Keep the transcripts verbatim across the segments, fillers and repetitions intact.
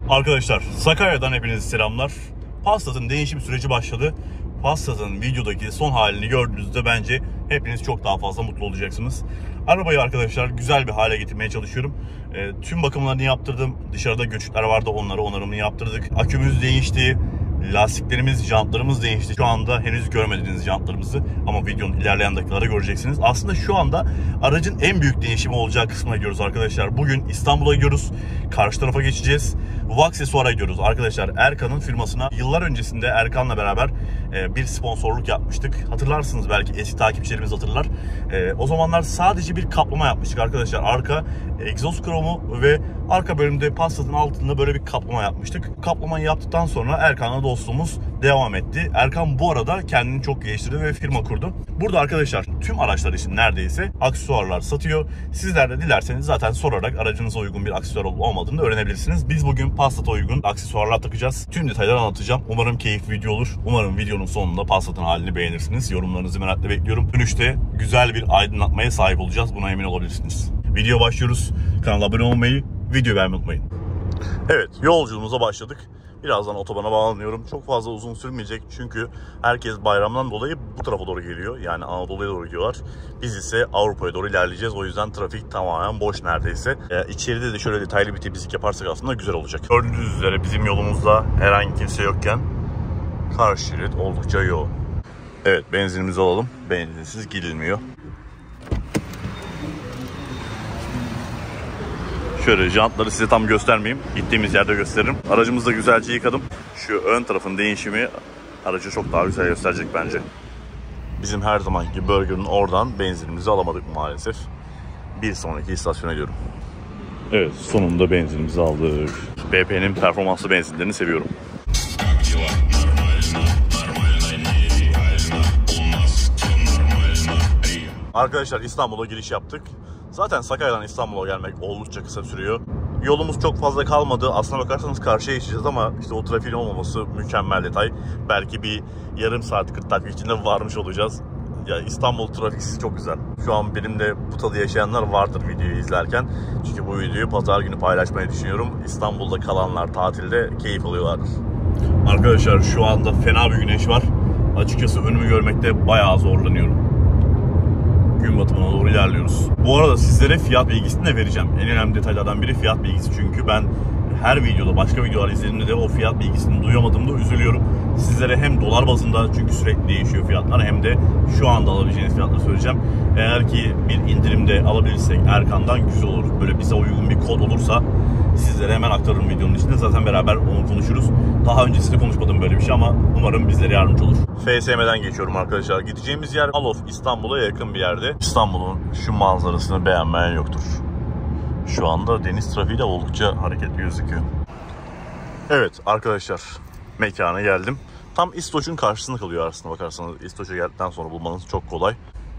Arkadaşlar Sakarya'dan hepinize selamlar. Passat'ın değişim süreci başladı. Passat'ın videodaki son halini gördüğünüzde bence hepiniz çok daha fazla mutlu olacaksınız. Arabayı arkadaşlar güzel bir hale getirmeye çalışıyorum. E, tüm bakımlarını yaptırdım. Dışarıda göçükler vardı, onları onarımını yaptırdık. Akümüz değişti. Lastiklerimiz, jantlarımız değişti. Şu anda henüz görmediğiniz jantlarımızı ama videonun ilerleyen dakikalarda göreceksiniz. Aslında şu anda aracın en büyük değişimi olacağı kısmına gidiyoruz arkadaşlar. Bugün İstanbul'a gidiyoruz. Karşı tarafa geçeceğiz. Vaksesuar'a gidiyoruz. Arkadaşlar Erkan'ın firmasına yıllar öncesinde Erkan'la beraber bir sponsorluk yapmıştık. Hatırlarsınız, belki eski takipçilerimiz hatırlar. O zamanlar sadece bir kaplama yapmıştık arkadaşlar. Arka egzoz kromu ve arka bölümde Passat'ın altında böyle bir kaplama yapmıştık. Kaplamayı yaptıktan sonra Erkan'la dostluğumuz devam etti. Erkan bu arada kendini çok geliştirdi ve firma kurdu. Burada arkadaşlar tüm araçlar için neredeyse aksesuarlar satıyor. Sizler de dilerseniz zaten sorarak aracınıza uygun bir aksesuar olup olmadığını öğrenebilirsiniz. Biz bugün Passat'a uygun aksesuarlar takacağız. Tüm detayları anlatacağım. Umarım keyifli video olur. Umarım videonun sonunda Passat'ın halini beğenirsiniz. Yorumlarınızı merakla bekliyorum. Dönüşte güzel bir aydınlatmaya sahip olacağız. Buna emin olabilirsiniz. Video başlıyoruz. Kanala abone olmayı, video beğenmeyi unutmayın. Evet, yolculuğumuza başladık. Birazdan otobana bağlanıyorum. Çok fazla uzun sürmeyecek çünkü herkes bayramdan dolayı bu tarafa doğru geliyor. Yani Anadolu'ya doğru gidiyorlar. Biz ise Avrupa'ya doğru ilerleyeceğiz. O yüzden trafik tamamen boş neredeyse. Ee, içeride de şöyle detaylı bir temizlik yaparsak aslında güzel olacak. Gördüğünüz üzere bizim yolumuzda herhangi kimse yokken karşı şerit oldukça yoğun. Evet, benzinimizi alalım. Benzinsiz gidilmiyor. Şöyle jantları size tam göstermeyeyim. Gittiğimiz yerde gösteririm. Aracımızı da güzelce yıkadım. Şu ön tarafın değişimi aracı çok daha güzel gösterecek bence. Bizim her zamanki Burger'ın oradan benzinimizi alamadık maalesef. Bir sonraki istasyona gidiyorum. Evet, sonunda benzinimizi aldık. B P'nin performanslı benzinlerini seviyorum. Arkadaşlar İstanbul'a giriş yaptık. Zaten Sakarya'dan İstanbul'a gelmek oldukça kısa sürüyor. Yolumuz çok fazla kalmadı. Aslına bakarsanız karşıya geçeceğiz ama işte o trafiğin olmaması mükemmel detay. Belki bir yarım saat kırk dakika içinde varmış olacağız. Ya İstanbul trafiği çok güzel. Şu an benim de bu tadı yaşayanlar vardır videoyu izlerken. Çünkü bu videoyu pazar günü paylaşmayı düşünüyorum. İstanbul'da kalanlar tatilde keyif alıyorlardır. Arkadaşlar şu anda fena bir güneş var. Açıkçası önümü görmekte bayağı zorlanıyorum. Gün batımına doğru ilerliyoruz. Bu arada sizlere fiyat bilgisini de vereceğim. En önemli detaylardan biri fiyat bilgisi. Çünkü ben her videoda, başka videolar izlediğimde de o fiyat bilgisini duyamadığımda üzülüyorum. Sizlere hem dolar bazında, çünkü sürekli değişiyor fiyatlar, hem de şu anda alabileceğiniz fiyatları söyleyeceğim. Eğer ki bir indirimde alabilirsek Erkan'dan güzel olur. Böyle bize uygun bir kod olursa sizlere hemen aktarırım videonun içinde. Zaten beraber onu konuşuruz. Daha öncesinde konuşmadım böyle bir şey ama umarım bizlere yardımcı olur. F S M'den geçiyorum arkadaşlar. Gideceğimiz yer Mall of İstanbul'a yakın bir yerde. İstanbul'un şu manzarasını beğenmeyen yoktur. Şu anda deniz trafiği de oldukça hareketli gözüküyor. Evet arkadaşlar, mekana geldim. Tam İstoç'un karşısında kalıyor aslında bakarsanız. İstoç'a geldikten sonra bulmanız çok kolay.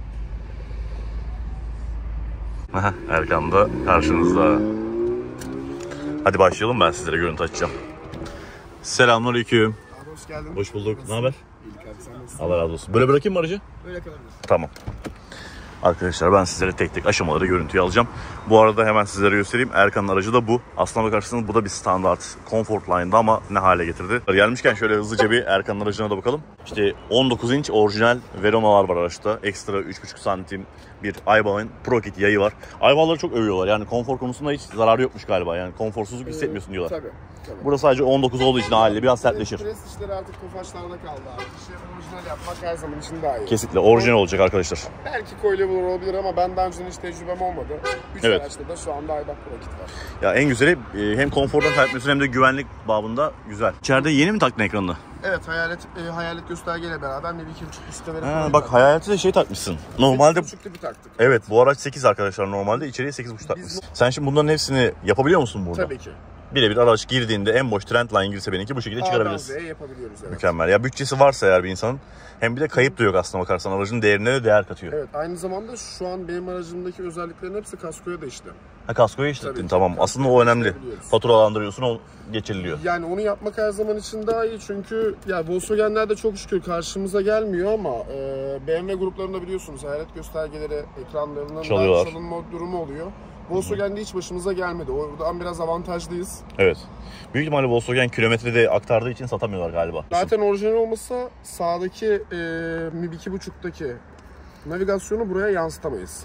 Erkan da karşınızda. Hadi başlayalım, ben sizlere görüntü açacağım. Selamünaleyküm. Abi hoş geldin. Hoş bulduk. Ne haber? İyilik abi, sen nasılsın? Allah razı olsun. Böyle bırakayım mı aracı? Böyle kalabilir. Tamam. Arkadaşlar ben sizlere tek tek aşamaları görüntüye alacağım. Bu arada hemen sizlere göstereyim. Erkan'ın aracı da bu. Aslına bakarsanız bu da bir standart Comfort Line'da ama ne hale getirdi. Gelmişken şöyle hızlıca bir Erkan'ın aracına da bakalım. İşte on dokuz inç orijinal Verona'lar var araçta. Ekstra üç buçuk santim bir Aiba'nın Pro Kit yayı var. Aiba'ları çok övüyorlar. Yani konfor konusunda hiç zararı yokmuş galiba. Yani konforsuzluk hissetmiyorsun diyorlar. Tabii. Tabii. Burada sadece on dokuz olduğu için haliyle biraz sertleşir. Pres işleri artık tofaşlarda kaldı abi. İşi orijinal yapmak her zaman için daha iyi. Kesinlikle orijinal olacak arkadaşlar. Belki coileable olabilir ama ben daha önce hiç tecrübem olmadı. üç Evet. araçta da şu anda Ayba Pro Kit var. Ya en güzeli hem konfordan sertliyorsun hem de güvenlik babında güzel. İçeride yeni mi taktın ekranını? Evet, hayalet e, hayalet göstergeyle beraber Nevi iki buçuk listeleri Ha, bak hayaleti de şey takmışsın. Normalde sekiz buçuk bir taktık. evet, bu araç sekiz arkadaşlar, normalde içeriye sekiz buçuk takmışsın. Biz... Sen şimdi bunların hepsini yapabiliyor musun burada? Tabii ki. Birebir araç girdiğinde en boş Trendline girse benimki bu şekilde çıkarabiliriz. A'dan Z'ye yapabiliyoruz, evet. Mükemmel. Ya bütçesi varsa eğer bir insanın, hem bir de kayıp da yok aslına bakarsan, aracın değerine de değer katıyor. Evet, aynı zamanda şu an benim aracımdaki özelliklerin hepsi kaskoya da işte. Ha, kaskoyu işlettin, tamam. Aslında o önemli. Faturalandırıyorsun, o geçiriliyor. Yani onu yapmak her zaman için daha iyi çünkü ya Volkswagen'ler de çok şükür karşımıza gelmiyor ama e, B M W gruplarında biliyorsunuz hayalet göstergeleri ekranlarının Çalıyorlar. çalınma durumu oluyor. Volkswagen'de hiç başımıza gelmedi. Oradan biraz avantajlıyız. Evet. Büyük ihtimalle Volkswagen kilometrede aktardığı için satamıyorlar galiba. Zaten orijinal olmasa sağdaki e, M I B iki buçuktaki navigasyonu buraya yansıtamayız.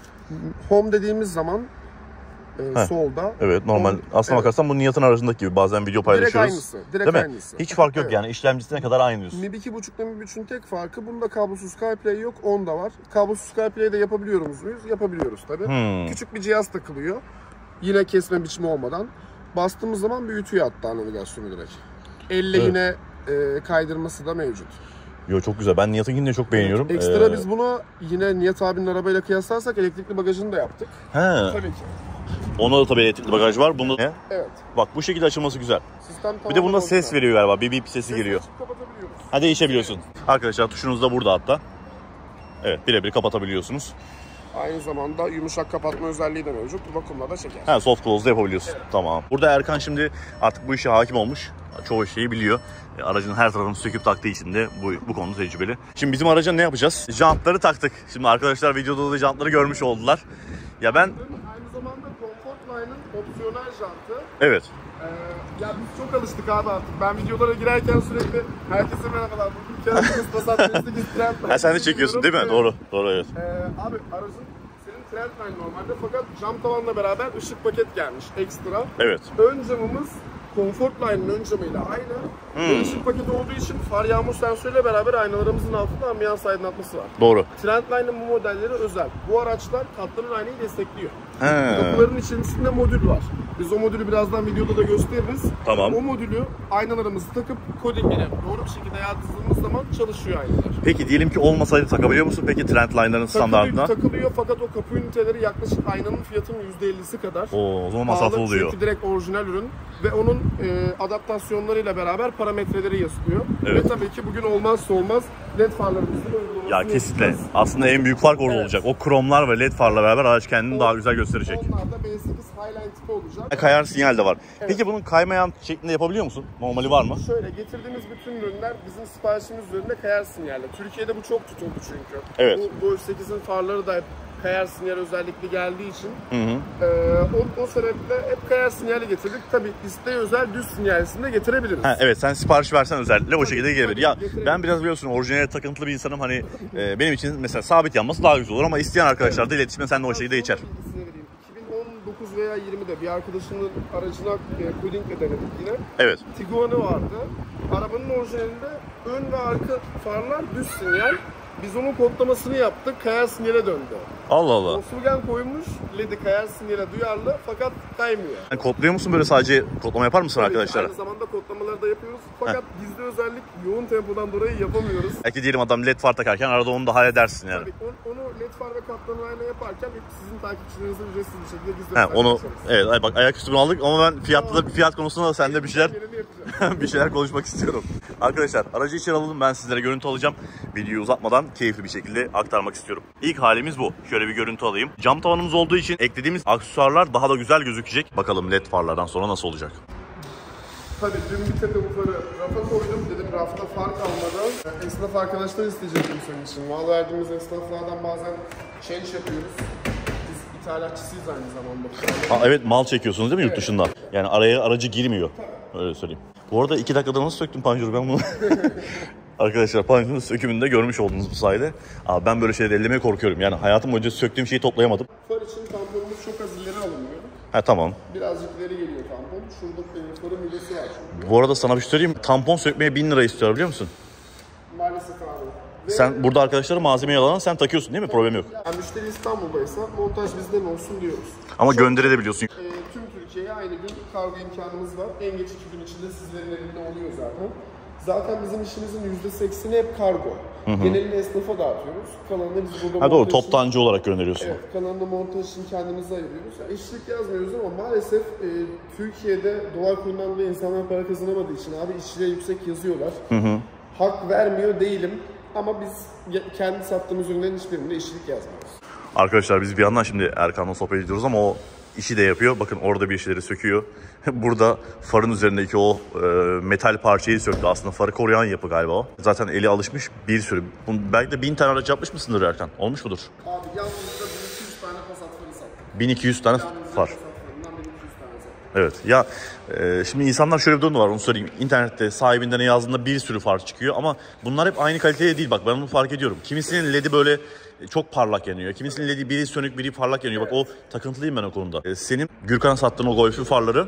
Home dediğimiz zaman e, solda. Evet, normal. Home, aslına evet. bakarsan bu Nihat'ın aracındaki gibi bazen video paylaşıyoruz. Direkt aynısı. Direkt Değil mi? aynısı. Hiç fark yok evet. yani. İşlemcisine kadar aynı diyorsun. M I B iki buçuk ile M I B üçün tek farkı bunda kablosuz CarPlay yok, onda var. Kablosuz CarPlay'i de yapabiliyoruz muyuz? Yapabiliyoruz tabii. Hmm. Küçük bir cihaz takılıyor. Yine kesme biçimi olmadan. Bastığımız zaman büyütüyor hatta navigasyonu direkt. Elle Evet. yine e, kaydırması da mevcut. Yo, çok güzel. Ben Nihat'ınkini de çok beğeniyorum. Ekstra ee... biz buna yine Nihat abinin arabayla kıyaslarsak elektrikli bagajını da yaptık. He. Tabii ki. Onda da tabii elektrikli bagaj var. Bunda ne? Evet. Bak bu şekilde açılması güzel. Sistem Bir de bunda tamamen ses orijinal. veriyor galiba. Bir bip sesi Ses geliyor. açıp kapatabiliyoruz. Ha, değişebiliyorsun. Arkadaşlar tuşunuz da burada hatta. Evet, birebir kapatabiliyorsunuz. Aynı zamanda yumuşak kapatma özelliği de mevcut. Vakumla da çeker. Ha, soft close da yapabiliyorsun. Evet. Tamam. Burada Erkan şimdi artık bu işe hakim olmuş. Çoğu şeyi biliyor. E, aracın her tarafını söküp taktığı için de bu, bu konuda tecrübeli. Şimdi bizim araca ne yapacağız? Jantları taktık. Şimdi arkadaşlar videoda da jantları görmüş oldular. Ya ben... Aynı zamanda Comfortline'ın opsiyonel jantı. Evet. Ee, ya biz çok alıştık abi artık. Ben videolara girerken sürekli herkese merhabalar. Bugün kendimiz Passat Trendline. Ha, sen de çekiyorsun değil mi? Evet. Doğru. Doğru, evet. Ee, abi aracın senin Trendline normalde fakat cam tavanla beraber ışık paket gelmiş ekstra. Evet. Ön camımız Comfortline'ın ön camıyla aynı. Hmm. Ve ışık paketi olduğu için far yağmur sensörüyle beraber aynalarımızın altında ambiyans aydınlatması var. Doğru. Trendline'ın bu modelleri özel. Bu araçlar katlanır aynayı destekliyor. He. Kapıların içerisinde modül var. Biz o modülü birazdan videoda da gösteririz. Tamam. O modülü aynalarımızı takıp kodingine doğru bir şekilde yazdığımız zaman çalışıyor aynalar. Peki diyelim ki olmasaydı takabiliyor musun peki Trendline'ların standartına? Takılıyor, takılıyor fakat o kapı üniteleri yaklaşık aynanın fiyatının yüzde ellisi kadar. Oo, o zaman masraflı pahalı oluyor. Çünkü direkt orijinal ürün ve onun e, adaptasyonlarıyla beraber parametreleri yazılıyor. Evet. Ve tabii ki bugün olmazsa olmaz led farlarımızın uygulamasını Ya kesinlikle. yapacağız. Aslında en büyük fark orada Evet. olacak. O kromlar ve led farla beraber araç kendini O- daha güzel gösterecek. Onlar da B sekiz Highline tipi olacak. Kayar sinyal de var. Evet. Peki bunun kaymayan şeklinde yapabiliyor musun? Normali var mı? Şöyle getirdiğimiz bütün ürünler bizim siparişimiz üzerinde kayar sinyalli. Türkiye'de bu çok tutuldu çünkü. Evet. Bu Golf sekizin farları da hep kayar sinyal özellikli geldiği için Hı hı. e, o, o sebeple hep kayar sinyali getirdik. Tabii isteğe özel düz sinyalisini de getirebiliriz. Ha, evet, sen sipariş versen özellikle o şekilde gelebilir. tabii, Ya getirelim. ben biraz biliyorsun orijinale takıntılı bir insanım. Hani e, benim için mesela sabit yanması daha güzel olur ama isteyen arkadaşlar da iletişime sen de o şekilde geçer. Bilgisini vereyim. iki bin on dokuz veya yirmide bir arkadaşımın aracına e, codingle denedik yine. Evet. Tiguan'ı vardı. Arabanın orijinalinde ön ve arka farlar düz sinyal. Biz onun kodlamasını yaptık, kayar sinyale döndü. Allah Allah. Volkswagen koymuş, L E D'yi kayar sinyale duyarlı fakat kaymıyor. Yani kodluyor musun böyle, sadece kodlama yapar mısın Tabii arkadaşlara? Aynı zamanda kodlamaları da yapıyoruz fakat gizli özellik yoğun tempodan dolayı yapamıyoruz. Belki diyelim adam led far takarken arada onu da halledersin yani. Tabii onu, onu L E D far ve katlanır ayna yaparken sizin takipçilerinize ücretsiz bir şekilde gizli He, özellik onu yapıyoruz. evet, ay bak ayaküstü bunu aldık ama ben fiyatlı da fiyat konusunda da sende bir şeyler Geleni yapacağım. bir şeyler konuşmak istiyorum. Arkadaşlar aracı içeri alalım, ben sizlere görüntü alacağım. Videoyu uzatmadan keyifli bir şekilde aktarmak istiyorum. İlk halimiz bu. Şöyle bir görüntü alayım. Cam tavanımız olduğu için eklediğimiz aksesuarlar daha da güzel gözükecek. Bakalım led farlardan sonra nasıl olacak? Tabii dün bir tepe bufarı rafa koydum. Dedim rafta far kalmadan. Esnaf arkadaşlar isteyecektim senin için. Mal verdiğimiz esnaflardan bazen change yapıyoruz. Biz ithalatçısıyız aynı zamanda. Ha, evet, mal çekiyorsunuz değil mi yurt dışında? Yani araya aracı girmiyor. Öyle söyleyeyim. Bu arada iki dakikada nasıl söktüm panjuru ben bunu? Arkadaşlar panjurun sökümünü de görmüş oldunuz bu sayede. Abi ben böyle şeyleri ellemeye korkuyorum. Yani hayatım boyunca söktüğüm şeyi toplayamadım. Far için tamponumuz çok az ileri alınıyor. Ha, tamam. Birazcık ileri geliyor tampon. Şurada e, farın midesi var çünkü. Bu arada sana bir şey söyleyeyim. Tampon sökmeye bin lira istiyor biliyor musun? Maalesef abi. Ve Sen burada arkadaşlara malzemeyi alan sen takıyorsun değil mi? Problem yok. yani müşteri İstanbul'daysa montaj bizden olsun diyoruz. Ama gönderebiliyorsun. E, tüm Türkiye'ye aynı gün kargo imkanımız var. En geç iki gün içinde sizlerin elinde oluyor zaten. Zaten bizim işimizin yüzde sekseni hep kargo. Genelini esnafa dağıtıyoruz. Kalanını biz burada Ha doğru, montaj için- toptancı olarak gönderiyorsun. Evet, kalanını montaj için kendimize ayırıyoruz. Yani işçilik yazmıyoruz ama maalesef e, Türkiye'de dolar kurundan dolayı insanlar para kazanamadığı için abi işçiliğe yüksek yazıyorlar. Hı hı. Hak vermiyor değilim ama biz ya- kendi sattığımız ürünlerin hiçbirinde işçilik yazmıyoruz. Arkadaşlar biz bir yandan şimdi Erkan'la sohbet ediyoruz ama o işi de yapıyor. Bakın orada bir şeyleri söküyor. Burada farın üzerindeki o e, metal parçayı söktü. Aslında farı koruyan yapı galiba o. Zaten eli alışmış bir sürü. Bunu belki de bin tane araç yapmış mısındır Erkan? Olmuş mudur? Abi yalnızca bin iki yüz tane Passat farı sattık. bin iki yüz tane far. Evet ya e, şimdi insanlar şöyle bir durum var, onu söyleyeyim. İnternette sahibinden yazdığında bir sürü far çıkıyor ama bunlar hep aynı kalitede değil, bak ben onu fark ediyorum. Kimisinin ledi böyle çok parlak yanıyor. Kimisinin ledi biri sönük biri parlak yanıyor. Bak o takıntılıyım ben o konuda. E, senin Gürkan'a sattığın o Golf'ü farları.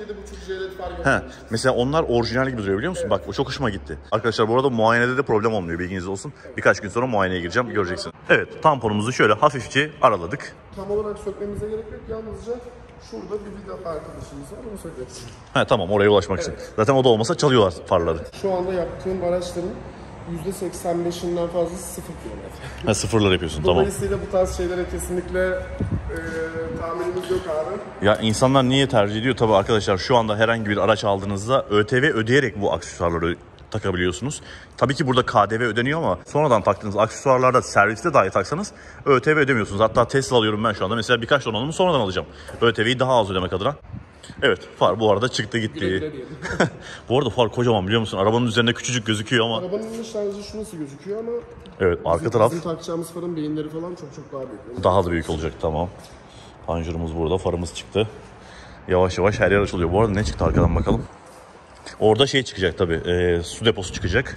He, mesela onlar orijinal gibi duruyor biliyor musun? Evet. Bak o çok hoşuma gitti. Arkadaşlar bu arada muayenede de problem olmuyor, bilginiz olsun. Birkaç gün sonra muayeneye gireceğim, göreceksin. Evet, tamponumuzu şöyle hafifçe araladık. Tam olarak sökmemize gerek yok, yalnızca şurada bir vida arkadaşımız var, onu sökeceğiz. He tamam, oraya ulaşmak evet. için. Zaten o da olmasa çalıyorlar farları. Şu anda yaptığım araçların yüzde seksen beşinden fazlası sıfır kilometre. Ha, sıfırlar yapıyorsun, tamam. Dolayısıyla bu tarz şeylere kesinlikle e, tahammülümüz yok abi. Ya insanlar niye tercih ediyor? Tabii arkadaşlar şu anda herhangi bir araç aldığınızda ÖTV ödeyerek bu aksesuarları takabiliyorsunuz. Tabii ki burada K D V ödeniyor ama sonradan taktığınız aksesuarlarda serviste dahi taksanız ÖTV ödemiyorsunuz. Hatta Tesla alıyorum ben şu anda. Mesela birkaç donanımı sonradan alacağım. ÖTV'yi daha az ödemek adına. Evet, far bu arada çıktı gitti. Güle güle bu arada far kocaman biliyor musun? Arabanın üzerinde küçücük gözüküyor ama. Arabanın şarjı şurası gözüküyor ama. Evet, arka bizim, taraf. Bizim takacağımız farın beyinleri falan çok çok daha büyük. Daha da büyük olacak, tamam. Panjurumuz burada, farımız çıktı. Yavaş yavaş her yer açılıyor. Bu arada ne çıktı arkadan bakalım. Orada şey çıkacak tabii, e, su deposu çıkacak.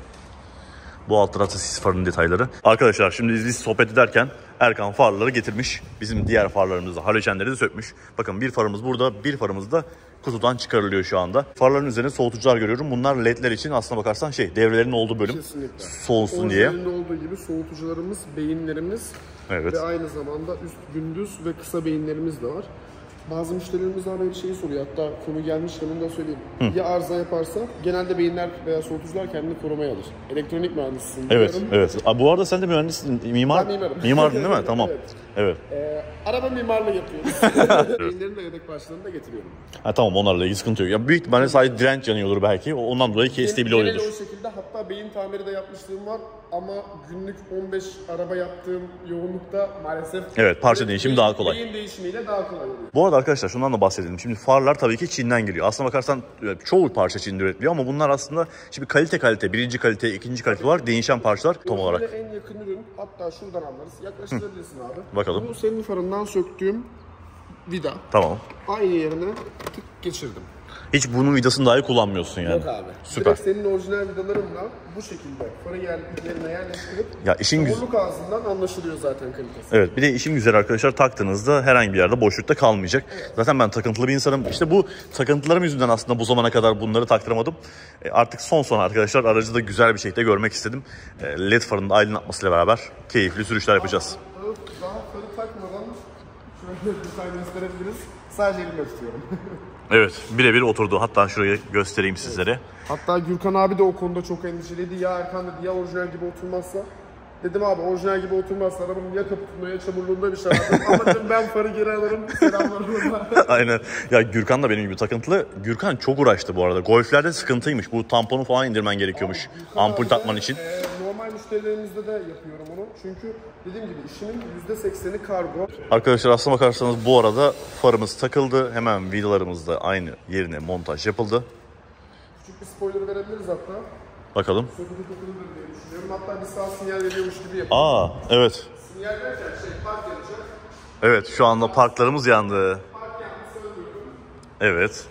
Bu alt tarafta sis farının detayları. Arkadaşlar şimdi biz sohbet ederken Erkan farları getirmiş. Bizim diğer farlarımızı, halojenleri de sökmüş. Bakın bir farımız burada, bir farımız da kutudan çıkarılıyor şu anda. Farların üzerine soğutucular görüyorum. Bunlar ledler için aslına bakarsan şey, devrelerin olduğu bölüm. Kesinlikle. Soğusun diye. Orijinalinde olduğu gibi soğutucularımız, beyinlerimiz evet. Ve aynı zamanda üst gündüz ve kısa beyinlerimiz de var. Bazı müşterilerimiz daha bir şeyi soruyor. Hatta konu gelmişken onu da söyleyeyim. Hı. Ya arıza yaparsa genelde beyinler veya soğutucular kendini korumaya alır. Elektronik mühendisisin. Evet, diyorum. Evet. Aa, bu arada sen de mühendissin, mimar. Ben mimarım. Mimardın değil mi? Tamam. Evet. Evet. Ee, araba mimarlığı yapıyoruz. Beyinlerin de yedek parçalarını da getiriyorum. Ha tamam, onlarla ilgili sıkıntı yok. Ya büyük ihtimalle sadece direnç yanıyordur belki. Ondan dolayı kestiği bile oluyordur. O şekilde, hatta beyin tamiri de yapmışlığım var ama günlük on beş araba yaptığım yoğunlukta maalesef. Evet, parça değişimi daha kolay. Beyin değişimiyle daha kolay oluyor. Bu arada arkadaşlar şundan da bahsedelim. Şimdi farlar tabii ki Çin'den geliyor. Aslına bakarsan çoğu parça Çin'de üretiliyor ama bunlar aslında şimdi kalite kalite, birinci kalite, ikinci kalite var. Değişen parçalar tam olarak. En yakın ürün, hatta şuradan anlarız. Yaklaştırabilirsin abi. Bakalım. Bu senin farından söktüğüm vida. Tamam. Aynı yerine tık geçirdim. Hiç bunun vidasını dahi kullanmıyorsun yani. Yok abi. Süper. Direkt senin orijinal vidalarınla bu şekilde farı yer, yerine yerleştirip ya işin çamurluk ağzından anlaşılıyor zaten kalitesi. Evet, bir de işin güzel arkadaşlar, taktığınızda herhangi bir yerde boşlukta kalmayacak. Evet. Zaten ben takıntılı bir insanım. İşte bu takıntılarım yüzünden aslında bu zamana kadar bunları taktıramadım. E artık son son arkadaşlar aracı da güzel bir şekilde görmek istedim. E, led farının da aydınlatmasıyla beraber keyifli sürüşler yapacağız. Daha farı takmadan şöyle bir tane gösterebiliriz. Sadece elimle tutuyorum. Evet, birebir oturdu. Hatta şurayı göstereyim sizlere. Evet. Hatta Gürkan abi de o konuda çok endişeliydi. Ya Erkan dedi, ya orijinal gibi oturmazsa. Dedim abi, orijinal gibi oturmazsa arabanın ya kaputunda ya çamurluğunda bir şey vardır. Ama dedim ben farı geri alırım. Selamlarım. Aynen. Ya Gürkan da benim gibi takıntılı. Gürkan çok uğraştı bu arada. Golf'lerde sıkıntıymış. Bu tamponu falan indirmen gerekiyormuş. Abi, ampul takman için. E, normal müşterilerimizde de yapıyorum onu. Çünkü dediğim gibi işimin yüzde sekseni kargo. Arkadaşlar aslına bakarsanız bu arada farımız takıldı. Hemen vidalarımız da aynı yerine montaj yapıldı. Küçük bir spoiler verebiliriz hatta. Bakalım. Sökülü takılır diye düşünüyorum. Hatta bir sağ sinyal veriyormuş gibi yapıyorum. Aa, evet. Sinyal derken şey, park yanacak. Evet, şu anda parklarımız yandı. Park yandı, söylüyorum. Evet.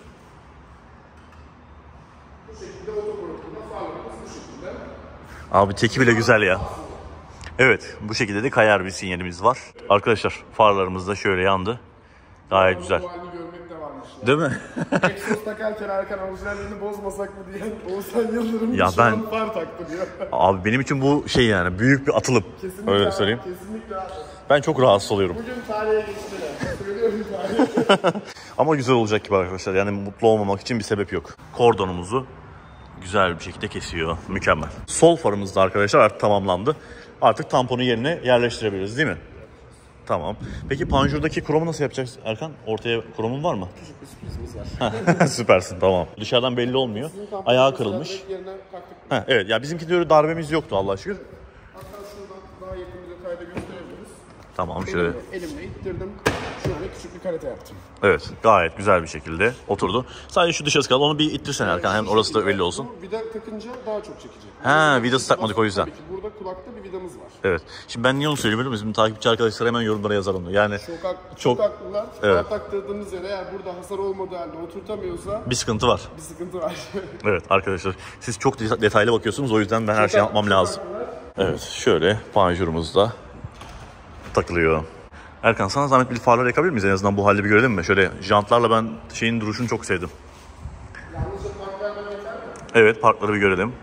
Bu şekilde otokorkutma farlarımız bu şekilde. Abi teki bile güzel ya. Evet, bu şekilde de kayar bir sinyalimiz var. Arkadaşlar farlarımız da şöyle yandı. Gayet bu güzel. Bu halini görmek de varmış ya. Değil mi? Exos takarken Erkan orijinallerini bozmasak mı diyen Oğuzhan Yıldırım ya şu ben... an far taktı diyor. Abi benim için bu şey yani büyük bir atılım. Kesinlikle öyle abi, söyleyeyim. Kesinlikle abi. Ben çok rahatsız oluyorum. Bugün tarihe geçtiler. Söylüyorum tarihe. Ama güzel olacak gibi arkadaşlar. Yani mutlu olmamak için bir sebep yok. Kordonumuzu güzel bir şekilde kesiyor. Mükemmel. Sol farımız da arkadaşlar artık tamamlandı. Artık tamponu yerine yerleştirebiliriz değil mi? Tamam. Peki panjurdaki kromu nasıl yapacağız Erkan? Ortaya kromun var mı? Küçük bir sürprizimiz var. Süpersin, tamam. Dışarıdan belli olmuyor. Ayağı kırılmış. Ha, evet ya bizimki öyle darbemiz yoktu Allah'a şükür. Hatta şuradan daha yakın bir detayda gösterebiliriz. Tamam şöyle. Elimle, elimle ittirdim. Şu şöyle küçük bir karate yaptım. Evet, gayet güzel bir şekilde oturdu. Sadece şu dışarısı kaldı, onu bir ittirsene Erkan, hem orası da belli olsun. Bu vida takınca daha çok çekecek. Ha, vidası takmadık o yüzden. Tabii ki burada kulakta bir vidamız var. Evet. Şimdi ben niye onu söyleyeyim biliyor musun? Bizim takipçi arkadaşlar hemen yorumlara yazar onu. Yani Çok, hak, çok, çok haklılar. Evet. Taktırdığınız yere eğer burada hasar olmadığı halde oturtamıyorsa bir sıkıntı var. bir sıkıntı var. Evet arkadaşlar, siz çok detaylı bakıyorsunuz, o yüzden ben her şeyi yapmam lazım. Evet, şöyle panjurumuz da takılıyor. Erkan, sana zahmet bir farlar yakabilir miyiz? En azından bu halde bir görelim mi? Şöyle jantlarla ben şeyin duruşunu çok sevdim. Yalnızca parklardan yeter mi? Evet, parkları bir görelim.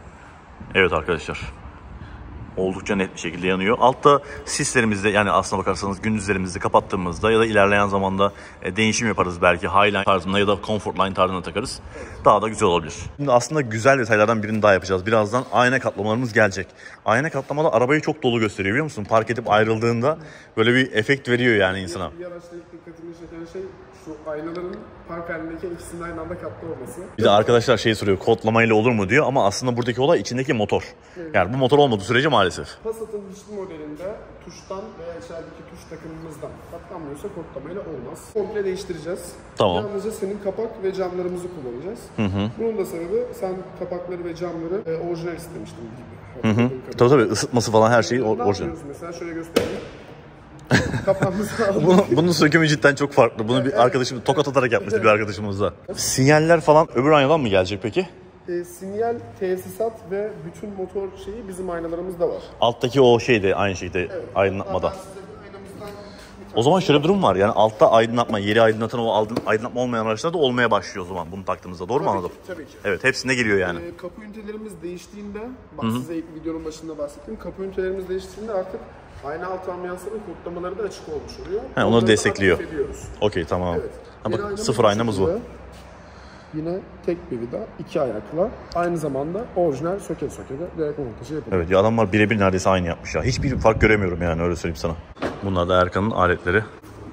Evet arkadaşlar. Oldukça net bir şekilde yanıyor. Altta sislerimizde, yani aslına bakarsanız gündüzlerimizde kapattığımızda ya da ilerleyen zamanda e, değişim yaparız belki. Highline tarzında ya da Comfort Line tarzında takarız. Daha da güzel olabilir. Şimdi aslında güzel detaylardan birini daha yapacağız. Birazdan ayna kaplamalarımız gelecek. Ayna kaplamalar arabayı çok dolu gösteriyor, biliyor musun? Park edip ayrıldığında böyle bir efekt veriyor yani insana. Bir araçta ilk dikkatimi çeken şey şu aynaların park halindeki ikisinin aynı anda katlı olması. Bir de arkadaşlar şey soruyor, kodlamayla olur mu diyor, ama aslında buradaki olay içindeki motor. Yani bu motor olmadığı sürece maalesef. Passat'ın dişli modelinde tuştan veya içerideki tuş takımımızdan katlanmıyorsa kodlamayla olmaz. Komple değiştireceğiz. Tamam. Yalnızca senin kapak ve camlarımızı kullanacağız. Hı hı. Bunun da sebebi sen kapakları ve camları e, orijinal istemiştin gibi. Hı hı. Tabii tabii, ısıtması falan her şeyi orijinal. Mesela şöyle göstereyim. Kapağımızı aldık. Bunun, bunun sökümü cidden çok farklı. Bunu bir arkadaşım tokat atarak yapmıştı bir arkadaşımızla. Sinyaller falan öbür aynadan mı gelecek peki? E, sinyal, tesisat ve bütün motor şeyi bizim aynalarımızda var. Alttaki o şey de aynı şeyde, Evet. aydınlatmada. Ben size bu aynamızdan bir O zaman şöyle bir durum var. Yani altta aydınlatma, yeri aydınlatan o aydınlatma olmayan araçlar da olmaya başlıyor o zaman bunu taktığımızda. Doğru mu Tabii anladım? ki, tabii ki. Evet, hepsinde geliyor yani. E, kapı ünitelerimiz değiştiğinde, bak Hı-hı. size videonun başında bahsettim. Kapı ünitelerimiz değiştiğinde artık ayna alt ambiyansların kodlamaları da açık olmuş oluyor. He, onları destekliyor. ediyoruz. Okey, tamam. Evet. Ha, bak, Yine sıfır aynamız bu. Yine tek bir vida, iki ayakla. Aynı zamanda orijinal söket sökede direkt montajı yapılıyor. Evet ya, adamlar birebir neredeyse aynı yapmış ya. Hiçbir fark göremiyorum yani, öyle söyleyeyim sana. Bunlar da Erkan'ın aletleri.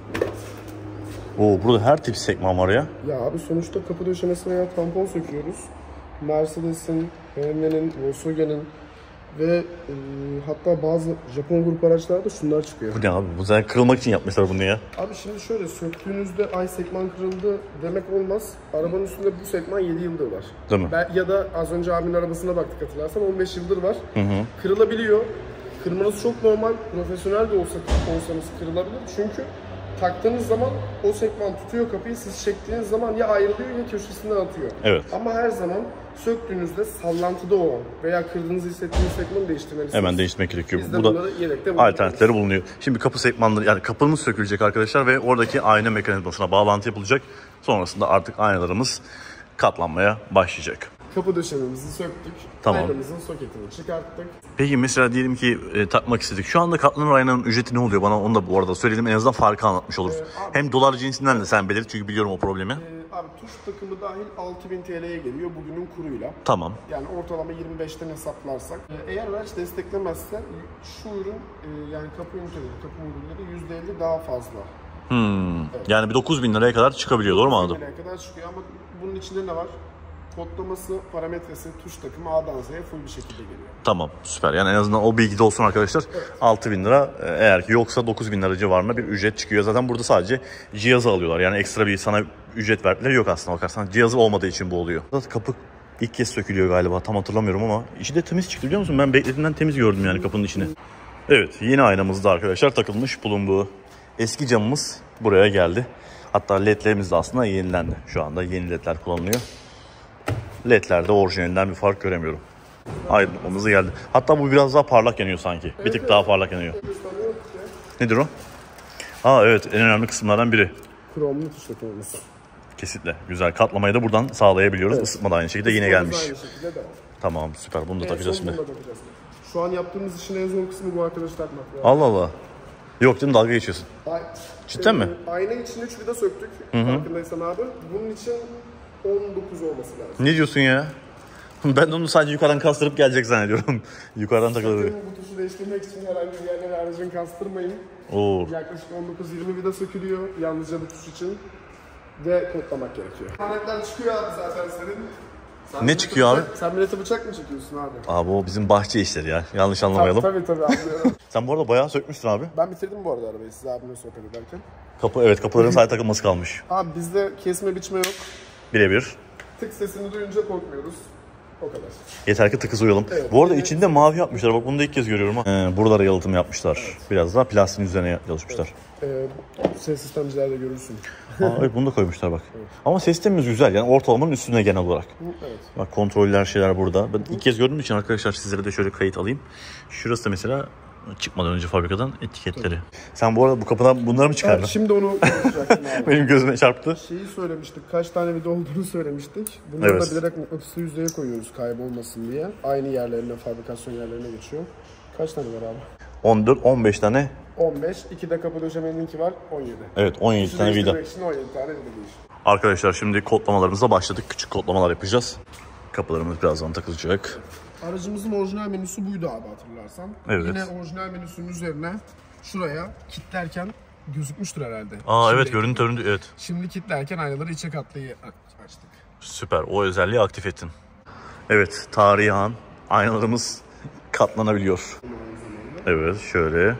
Oo, burada her tip sekman var ya. Ya abi sonuçta kapı döşemesine ya tampon söküyoruz. Mercedes'in, B M W'nin, Volkswagen'in ve e, hatta bazı Japon grup araçlarda şunlar çıkıyor. Bu ne abi? Bu zaten kırılmak için yapmışlar bunu ya. Abi şimdi şöyle, söktüğünüzde ay sekman kırıldı demek olmaz. Arabanın üstünde bu sekman yedi yıldır var. Değil mi? Ben, ya da az önce abinin arabasına baktık hatırlarsan, on beş yıldır var. Hı hı. Kırılabiliyor. Kırmanız çok normal. Profesyonel de olsa, olsanız kırılabilir. Çünkü taktığınız zaman o sekman tutuyor kapıyı. Siz çektiğiniz zaman ya ayrılıyor ya köşesinden atıyor. Evet. Ama her zaman söktüğünüzde sallantıda olan veya kırdığınızı hissettiğiniz sekmanı değiştirmelisiniz. Hemen değiştirmek gerekiyor. Biz de Bu da bunları yedekte bulunuyoruz. alternatifleri bulunuyor. Şimdi kapı sekmanları, yani kapımız sökülecek arkadaşlar ve oradaki ayna mekanizmasına bağlantı yapılacak. Sonrasında artık aynalarımız katlanmaya başlayacak. Kapı döşememizi söktük. Tamam. Aynamızın soketini çıkarttık. Peki mesela diyelim ki e, takmak istedik. Şu anda katlanır aynanın ücreti ne oluyor? Bana onu da bu arada söyleyelim. En azından farkı anlatmış oluruz. Ee, abi- Hem dolar cinsinden de sen belir, çünkü biliyorum o problemi. Ee, abi tuş takımı dahil altı bin T L'ye geliyor bugünün kuruyla. Tamam. Yani ortalama yirmi beşten hesaplarsak. Ee, eğer araç desteklemezse şu ürün e, yani kapı üniteleri, kapı modülleri yüzde elli daha fazla. Hmm. Evet. Yani bir dokuz bin liraya kadar çıkabiliyor, doğru mu anladım? dokuz bin liraya kadar çıkıyor ama bunun içinde ne var? Kodlaması, parametresi, tuş takımı A'dan Z'ye full bir şekilde geliyor. Tamam, süper. Yani en azından o bilgide olsun arkadaşlar. Evet. altı bin lira, eğer ki yoksa dokuz bin lira civarında bir ücret çıkıyor. Zaten burada sadece cihazı alıyorlar. Yani ekstra bir sana ücret verdikleri yok aslında bakarsan. Cihazı olmadığı için bu oluyor. Zaten kapı ilk kez sökülüyor galiba. Tam hatırlamıyorum ama içi de temiz çıktı, biliyor musun? Ben beklediğimden temiz gördüm yani kapının içini. Evet, yeni aynamızda arkadaşlar takılmış bulunduğu eski camımız buraya geldi. Hatta ledlerimiz de aslında yenilendi. Şu anda yeni ledler kullanılıyor. Ledlerde orijinalinden bir fark göremiyorum. Aydınlatmamız geldi. Hatta bu biraz daha parlak yanıyor sanki. Bir tık daha parlak yanıyor. Nedir o? Aa evet, en önemli kısımlardan biri. Kromlu tuş takımımız. Kesinlikle. Güzel. Katlamayı da buradan sağlayabiliyoruz. Evet. Isıtma da aynı şekilde yine gelmiş. Aynı şekilde de var. Tamam, süper. Bunu da En takacağız son şimdi. bunu da takacağız. Şu an yaptığımız işin en zor kısmı bu arkadaşı takmak. Yani. Allah Allah. Yok canım, dalga geçiyorsun. Ay, Cidden e, mi? Ayna için üç vida söktük. Hı-hı. Farkındaysan abi. Bunun için on dokuz olması lazım. Ne diyorsun ya? Ben onu sadece yukarıdan kastırıp gelecek zannediyorum. Yukarıdan takılır. Bu tuşu değiştirmek için herhangi bir yerlere aracını kastırmayın. Oo. Yaklaşık on dokuz yirmi vida sökülüyor yalnızca bu tuş için. Ve kodlamak gerekiyor. Panetler çıkıyor abi zaten senin. Sen Ne çıkıyor abi? Bıçak, sen millete bıçak mı çekiyorsun abi? Abi o bizim bahçe işleri ya. Yanlış anlamayalım. Tabii tabii anlıyorum. Sen bu arada bayağı sökmüşsün abi. Ben bitirdim bu arada arabayı size abimle sohbet ederken. Kapı, evet, kapıların sadece takılması kalmış. Abi bizde kesme biçme yok. Birebir. Tık sesini duyunca korkmuyoruz. O kadar. Yeter ki tıkız uyalım. Evet, bu arada evet. içinde mavi yapmışlar. Bak bunu da ilk kez görüyorum. Ha. Ee, buralara yalıtım yapmışlar. Evet. Biraz daha plastiğin üzerine çalışmışlar. Evet. Ee, ses sistemcilerde görürsün. Aa, evet, bunu da koymuşlar bak. Evet. Ama ses sistemimiz güzel. Yani ortalamanın üstünde genel olarak. Evet. Bak kontroller şeyler burada. Ben ilk kez gördüğüm için arkadaşlar sizlere de şöyle kayıt alayım. Şurası da mesela çıkmadan önce fabrikadan etiketleri. Tabii. Sen bu arada bu kapıdan bunları mı çıkardın? Evet, şimdi onu konuşacaktım abi. Benim gözüme çarptı. Şeyi söylemiştik, kaç tane video olduğunu söylemiştik. Bunları Evet. da bilerek mıknatıslı yüzeye koyuyoruz kaybolmasın diye. Aynı yerlerine, fabrikasyon yerlerine geçiyor. Kaç tane var abi? on dört on beş tane. on beş, iki de kapı döşemeninki var, on yedi. Evet, on yedi tane vida. Için on yedi tane vida değişiyor. Arkadaşlar şimdi kodlamalarımıza başladık. Küçük kodlamalar yapacağız. Kapılarımız birazdan takılacak. Aracımızın orijinal menüsü buydu abi hatırlarsan. Evet. Yine orijinal menüsünün üzerine şuraya kilitlerken gözükmüştür herhalde. Aa Şimdi, evet, görüntü görüntü evet. Şimdi kilitlerken aynaları içe katlayı açtık. Süper, o özelliği aktif ettin. Evet, tarihi an. Aynalarımız katlanabiliyor. Evet, şöyle.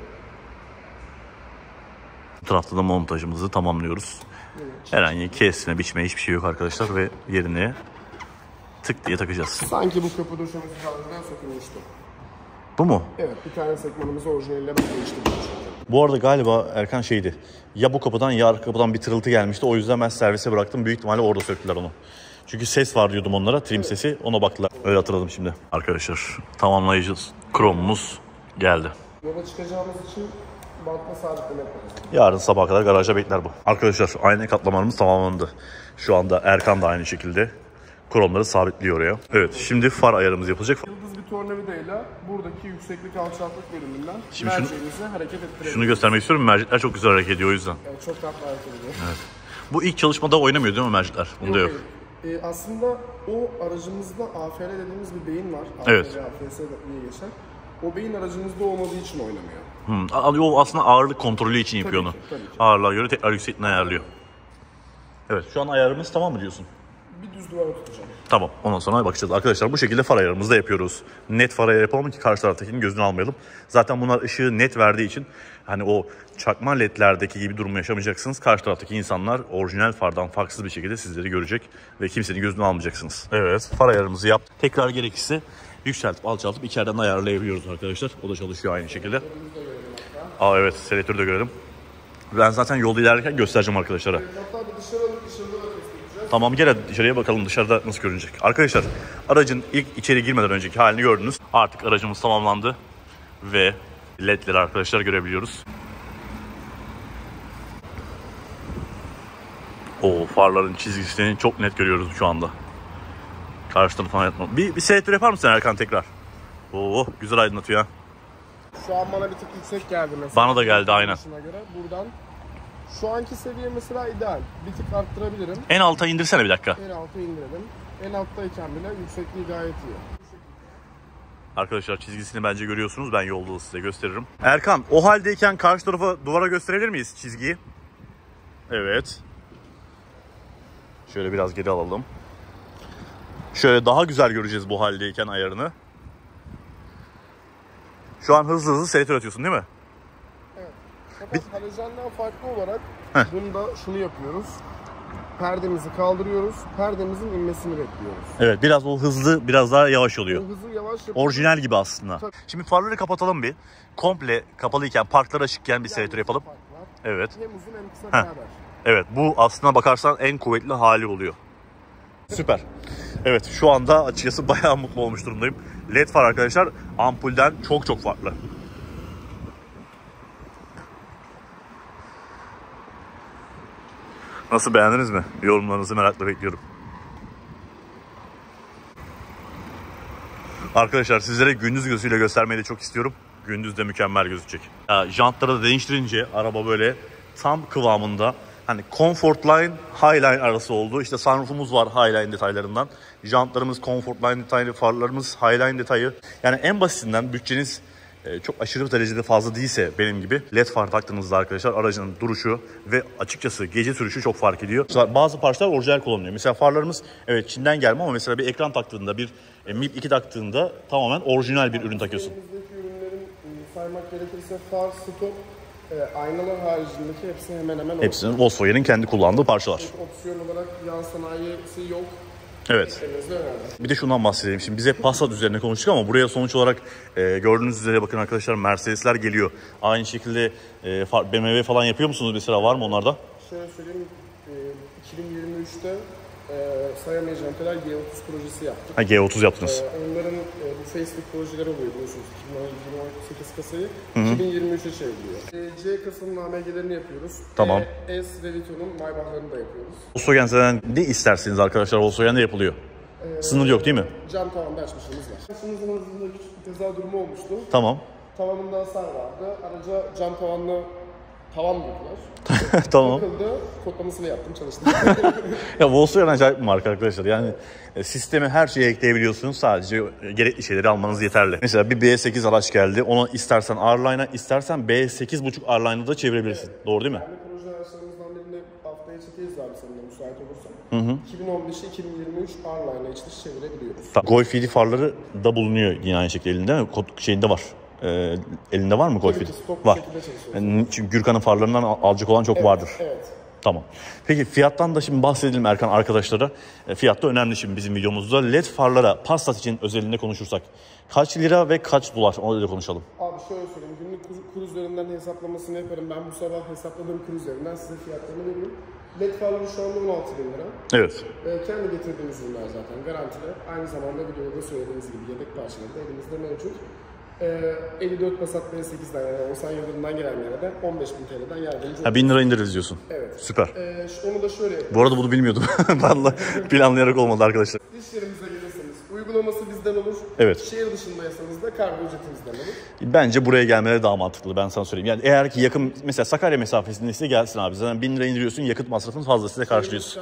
Bu tarafta da montajımızı tamamlıyoruz. Herhangi kesme, biçme hiçbir şey yok arkadaşlar ve yerine tık diye takacağız. Sanki bu kapı döşemesi daha önceden sökülmüştü. Bu mu? Evet, bir tane sekmanımızı orijinaliyle ben değiştirdim. Bu arada galiba Erkan şeydi. Ya bu kapıdan ya arka kapıdan bir tırıltı gelmişti. O yüzden ben servise bıraktım. Büyük ihtimalle orada söktüler onu. Çünkü ses var diyordum onlara. Trim sesi. Ona baktılar. Öyle hatırladım şimdi. Arkadaşlar tamamlayıcı kromumuz geldi. Yola çıkacağımız için bantla sabitleme yaparız. Yarın sabaha kadar garajda bekler bu. Arkadaşlar ayna katlamalarımız tamamlandı. Şu anda Erkan da aynı şekilde kromları sabitliyor oraya. Evet, şimdi far ayarımız yapılacak. Yıldız bir tornavidayla buradaki yükseklik alçaklık bölümünden Şimdi şunu- merceğimizi hareket ettirebiliriz. Şunu göstermek istiyorum. Mercekler çok güzel hareket ediyor o yüzden. Evet, çok tatlı hareket ediyor. Evet. Bu ilk çalışmada oynamıyor değil mi mercekler? Bunda yok. Yok. Ee, aslında o aracımızda A F R dediğimiz bir beyin var. Evet. A F R, A F S diye geçer. O beyin aracımızda olmadığı için oynamıyor. Hmm. O aslında ağırlık kontrolü için yapıyor Tabii onu. ki, tabii ki. Ağırlığa göre tekrar yüksekliğini ayarlıyor. Evet, şu an ayarımız tamam mı diyorsun? Bir düz duvara tutacağım. Tamam, ondan sonra bakacağız. Arkadaşlar bu şekilde far ayarımızı da yapıyoruz. Net far ayarı yapalım ki karşı taraftakinin gözünü almayalım. Zaten bunlar ışığı net verdiği için hani o çakma ledlerdeki gibi durumu yaşamayacaksınız. Karşı taraftaki insanlar orijinal fardan farksız bir şekilde sizleri görecek ve kimsenin gözünü almayacaksınız. Evet, far ayarımızı yaptık. Tekrar gerekirse yükseltip alçaltıp içeriden ayarlayabiliyoruz arkadaşlar. O da çalışıyor aynı şekilde. Aa evet, selektörü de görelim. Ben zaten yolda ilerlerken göstereceğim arkadaşlara. Hatta bir dışarı alıp dışarıda da göstereceğiz. Tamam, gel dışarıya bakalım dışarıda nasıl görünecek. Arkadaşlar aracın ilk içeri girmeden önceki halini gördünüz. Artık aracımız tamamlandı ve ledleri arkadaşlar görebiliyoruz. O farların çizgisini çok net görüyoruz şu anda. Karşı tarafına yatma. Bir, bir selektör yapar mısın Erkan tekrar? Oo güzel aydınlatıyor ha. Şu an bana bir tık yüksek geldi mesela. Bana da geldi aynen. Göre. Buradan şu anki seviye mesela ideal. Bir tık arttırabilirim. En alta indirsene bir dakika. En alta indirelim. En alttayken bile yüksekliği gayet iyi. Arkadaşlar çizgisini bence görüyorsunuz. Ben yolda size gösteririm. Erkan o haldeyken karşı tarafa duvara gösterebilir miyiz çizgiyi? Evet. Şöyle biraz geri alalım. Şöyle daha güzel göreceğiz bu haldeyken ayarını. Şu an hızlı hızlı selektör atıyorsun değil mi? Evet. Fakat halojenden farklı olarak Heh. bunda şunu yapıyoruz. Perdemizi kaldırıyoruz. Perdemizin inmesini bekliyoruz. Evet, biraz o hızlı biraz daha yavaş oluyor. O hızı yavaş yapıyoruz. Orijinal gibi aslında. Tabii. Şimdi farları kapatalım bir. Komple kapalıyken, parklar açıkken bir selektör yapalım. Evet. Hem uzun hem kısa Heh. beraber. Evet, bu aslına bakarsan en kuvvetli hali oluyor. Süper. Evet, şu anda açıkçası bayağı mutlu olmuş durumdayım. Led far arkadaşlar ampulden çok çok farklı. Nasıl, beğendiniz mi? Yorumlarınızı merakla bekliyorum. Arkadaşlar sizlere gündüz gözüyle göstermeyi de çok istiyorum. Gündüz de mükemmel gözükecek. Ya, jantları da değiştirince araba böyle tam kıvamında. Hani Comfortline, Highline arası oldu. İşte sunroofumuz var Highline detaylarından. Jantlarımız Comfortline detaylı, farlarımız Highline detayı. Yani en basitinden bütçeniz e, çok aşırı derecede fazla değilse benim gibi led far taktığınızda arkadaşlar aracın duruşu ve açıkçası gece sürüşü çok fark ediyor. Mesela bazı parçalar orijinal kullanılıyor. Mesela farlarımız evet Çin'den gelme ama mesela bir ekran taktığında, bir e, M I P iki taktığında tamamen orijinal bir ürün takıyorsun. Elimizdeki ürünlerin saymak gerekirse far, stop, e, aynalar haricindeki hepsi hemen hemen Hepsinin Volkswagen'in kendi kullandığı parçalar. opsiyon olarak yan sanayisi yok. Evet. Bir de şundan bahsedeyim. Şimdi biz hep Passat üzerine konuştuk ama buraya sonuç olarak e, gördüğünüz üzere bakın arkadaşlar Mercedesler geliyor. Aynı şekilde e, B M W falan yapıyor musunuz mesela, var mı onlarda? Şöyle söyleyeyim, e, iki bin yirmi üçte e, sayamayacağım kadar G otuz projesi yaptık. Ha, G otuz yaptınız. E, onların e, bu facelift projeleri oluyor biliyorsunuz. iki bin on sekiz kasayı Hı -hı. iki bin yirmi üçe çevriliyor. E, C kasanın A M G'lerini yapıyoruz. Tamam. E, S ve Vito'nun Maybach'larını da yapıyoruz. Volkswagen zaten ne isterseniz arkadaşlar Volkswagen'de yapılıyor. Ee, Sınır yok değil mi? Cam tavanda açmışımız var. Açımızın hızında küçük bir kaza durumu olmuştu. Tamam. Tavanında hasar vardı. Araca cam tavanlı tavan vurdular. Tamam. Takıldı. Kodlamasını yaptım, çalıştım. Ya Volkswagen acayip bir marka arkadaşlar. Yani e, sisteme her şeyi ekleyebiliyorsunuz. Sadece e, gerekli şeyleri almanız yeterli. Mesela bir B sekiz araç geldi. Onu istersen R-Line'a, istersen B sekiz buçuk R-Line'a da çevirebilirsin. Evet. Doğru değil mi? Yani proje araçlarımızdan birini haftaya çekeriz abi seninle müsait olursan. Hı hı. iki bin on beş iki bin yirmi üç R-Line'a iç dış çevirebiliyoruz. Golf yedi farları da bulunuyor yine aynı şekilde elinde mi? Kod şeyinde var. Ee, elinde var mı Golf yedi? Var. Yani çünkü Gürkan'ın farlarından alacak olan çok evet, vardır. Evet. Tamam. Peki fiyattan da şimdi bahsedelim Erkan arkadaşlara. E, fiyat da önemli şimdi bizim videomuzda. Led farlara Passat için özelinde konuşursak kaç lira ve kaç dolar, onu da konuşalım. Abi şöyle söyleyeyim, günlük kur üzerinden hesaplamasını yaparım. Ben bu sabah hesapladığım kur üzerinden size fiyatlarını vereyim. Led farları şu anda on altı bin lira. Evet. Ee, kendi getirdiğimiz ürünler zaten garantili. Aynı zamanda videoda söylediğiniz gibi yedek parçaları da elimizde mevcut. Ee, elli dört Passat B sekizden yani Oğuzhan Yıldırım'dan gelenlere de on beş bin T L'den yardımcı Ha, bin lira indiririz diyorsun. Evet. Süper. Ee, onu da şöyle yapalım. Bu arada bunu bilmiyordum. Vallahi planlayarak olmadı arkadaşlar. İş yerimize gelirseniz uygulaması bizden olur. Evet. Şehir dışındaysanız da kargo ücretimizden olur. Bence buraya gelmeleri daha mantıklı, ben sana söyleyeyim. Yani eğer ki yakın, mesela Sakarya mesafesindeyse gelsin abi. Zaten bin lira indiriyorsun, yakıt masrafını fazlasıyla karşılıyorsun.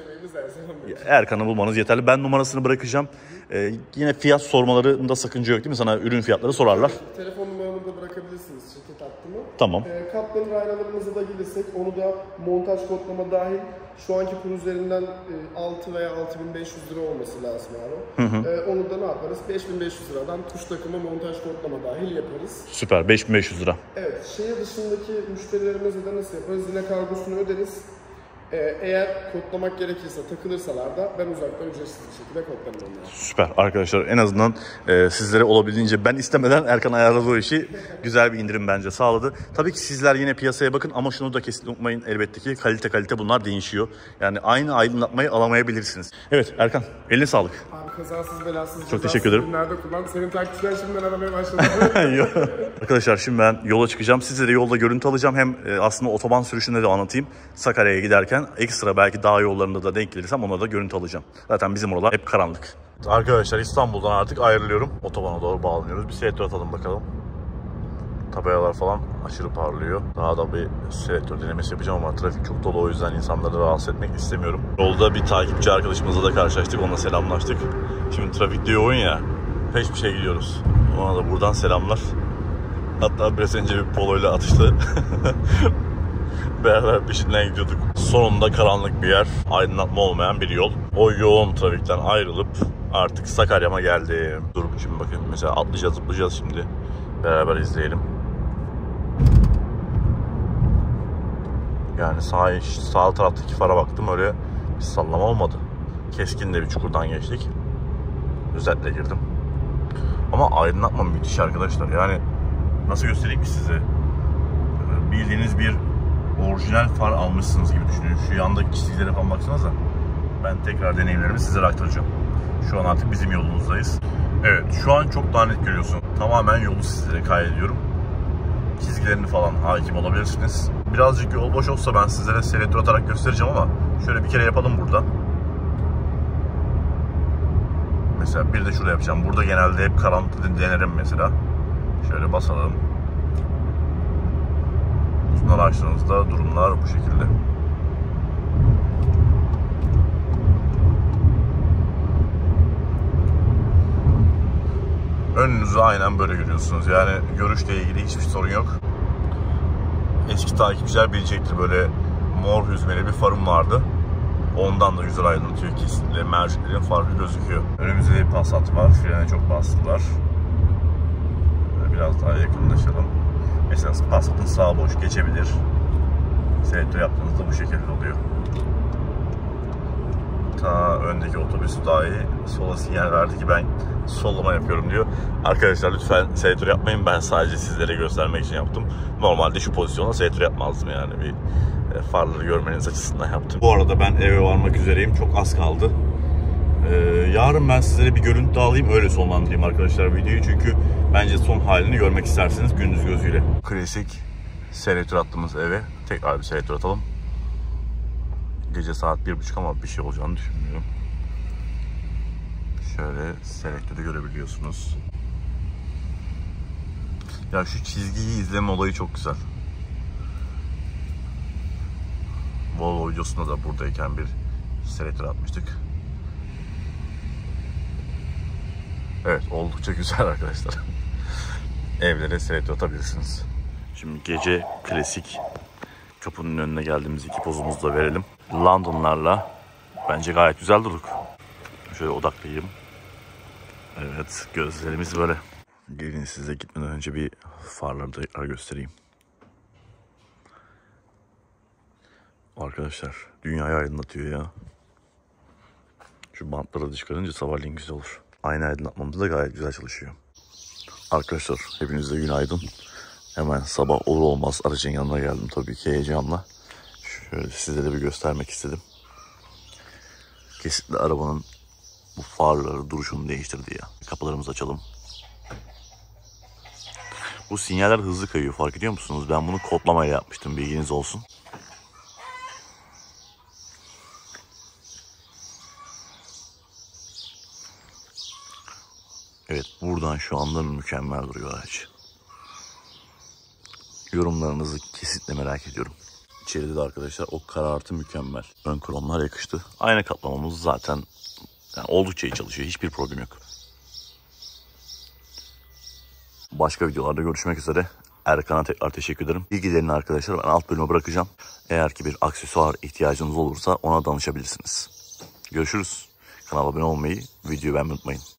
Erkan'ı bulmanız yeterli. Ben numarasını bırakacağım. Ee, yine fiyat sormalarında sakınca yok değil mi? Sana ürün fiyatları sorarlar. Telefon numaramı da bırakabilirsiniz, şirket hattımı. Tamam. E, Kaplanın aynalarımıza da gelirsek onu da montaj kodlama dahil şu anki kur üzerinden e, altı veya altı bin beş yüz lira olması lazım abi. Hı hı. E, onu da ne yaparız? beş bin beş yüz liradan tuş takımı montaj kodlama dahil yaparız. Süper, beş bin beş yüz lira. Evet, şehir dışındaki müşterilerimize de nasıl yaparız? Yine kargosunu öderiz. Eğer kodlamak gerekirse, takılırsalar da ben uzaktan ücretsiz bir şekilde kodlarım onları. Süper arkadaşlar, en azından e, sizlere olabildiğince, ben istemeden Erkan ayarladı o işi, güzel bir indirim bence sağladı. Tabii ki sizler yine piyasaya bakın ama şunu da kesin unutmayın, elbette ki kalite kalite bunlar değişiyor. Yani aynı aydınlatmayı alamayabilirsiniz. Evet Erkan, eline sağlık. Abi kazasız belasız. Çok teşekkür ederim. Günlerde kullan. Senin takipçiler şimdiden aramaya başladı. Arkadaşlar şimdi ben yola çıkacağım. Size de yolda görüntü alacağım. Hem aslında otoban sürüşünde de anlatayım. Sakarya'ya giderken ekstra belki dağ yollarında da denk gelirsem onlara da görüntü alacağım. Zaten bizim oralar hep karanlık. Arkadaşlar İstanbul'dan artık ayrılıyorum. Otobana doğru bağlanıyoruz. Bir selektör atalım bakalım. Tabelalar falan aşırı parlıyor. Daha da bir selektör denemesi yapacağım ama trafik çok dolu, o yüzden insanları rahatsız etmek istemiyorum. Yolda bir takipçi arkadaşımızla da karşılaştık. Onunla selamlaştık. Şimdi trafikte yoğun ya. Peş bir şey gidiyoruz. Ona da buradan selamlar. Hatta biraz önce bir poloyla atıştı. Beraber peşinden gidiyorduk. Sonunda karanlık bir yer, aydınlatma olmayan bir yol. O yoğun trafikten ayrılıp artık Sakarya'ma geldim. Dur şimdi bakın, mesela atlayacağız, zıplayacağız şimdi. Beraber izleyelim. Yani sağ, sağ taraftaki fara baktım, öyle bir sallama olmadı. Keskin de bir çukurdan geçtik. Özetle girdim. Ama aydınlatma müthiş arkadaşlar. Yani nasıl göstereyim ki size? Bildiğiniz bir orijinal far almışsınız gibi düşünün. Şu yandaki çizgilere falan baksanıza. Ben tekrar deneyimlerimi sizlere aktaracağım. Şu an artık bizim yolumuzdayız. Evet, şu an çok daha net görüyorsun. Tamamen yolu sizlere kaydediyorum. Çizgilerini falan hakim olabilirsiniz. Birazcık yol boş olsa ben sizlere selektör atarak göstereceğim ama şöyle bir kere yapalım burada. Mesela bir de şurada yapacağım. Burada genelde hep karanlıkta denerim mesela. Şöyle basalım. Bunları açtığınızda durumlar bu şekilde. Önünüzü aynen böyle görüyorsunuz. Yani görüşle ilgili hiçbir sorun yok. Eski takipçiler bilecektir, böyle mor hüzmeli bir farım vardı. Ondan da güzel aydınlatıyor. Kesinlikle merceklerin farkı gözüküyor. Önümüzde bir Passat var. Frene çok bastılar. Biraz daha yakınlaşalım. Mesela Passat'ın sağı boş geçebilir. Selektör yaptığınızda bu şekilde oluyor. Ta öndeki otobüs dahi sola sinyal verdi ki ben sollama yapıyorum diyor. Arkadaşlar lütfen selektör yapmayın. Ben sadece sizlere göstermek için yaptım. Normalde şu pozisyonda selektör yapmazdım yani. Bir farları görmeniz açısından yaptım. Bu arada ben eve varmak üzereyim. Çok az kaldı. Ee, yarın ben sizlere bir görüntü alayım. Öyle sonlandırayım arkadaşlar videoyu. Çünkü bence son halini görmek isterseniz gündüz gözüyle. Klasik selektör attığımız eve tekrar bir selektör atalım. Gece saat bir buçuk ama bir şey olacağını düşünmüyorum. Şöyle selektörü görebiliyorsunuz. Ya şu çizgiyi izleme olayı çok güzel. Volvo videosunda da buradayken bir selektör atmıştık. Evet, oldukça güzel arkadaşlar. Evlere selektör atabilirsiniz. Şimdi gece klasik kapının önüne geldiğimiz iki pozumuzu da verelim. London'larla bence gayet güzel durduk. Şöyle odaklayayım. Evet, gözlerimiz böyle. Gelin size gitmeden önce bir farları tekrar göstereyim. Arkadaşlar dünyayı aydınlatıyor ya. Şu bantları da çıkarınca sabahleyin güzel olur. Aynı aydınlatmamız da gayet güzel çalışıyor. Arkadaşlar hepinize günaydın. Hemen sabah olur olmaz aracın yanına geldim tabii ki heyecanla. Şöyle size de bir göstermek istedim. Kesinlikle arabanın bu farları duruşunu değiştirdi ya. Kapılarımızı açalım. Bu sinyaller hızlı kayıyor, fark ediyor musunuz? Ben bunu kodlamayla yapmıştım, bilginiz olsun. Evet, buradan şu anda mükemmel duruyor araç. Yorumlarınızı kesinlikle merak ediyorum. İçeride de arkadaşlar o karartı mükemmel. Ön kromlar yakıştı. Ayna kaplamamız zaten yani oldukça iyi çalışıyor. Hiçbir problem yok. Başka videolarda görüşmek üzere. Erkan'a tekrar teşekkür ederim. Bilgilerini arkadaşlar ben alt bölüme bırakacağım. Eğer ki bir aksesuar ihtiyacınız olursa ona danışabilirsiniz. Görüşürüz. Kanala abone olmayı, videoyu beğenmeyi unutmayın.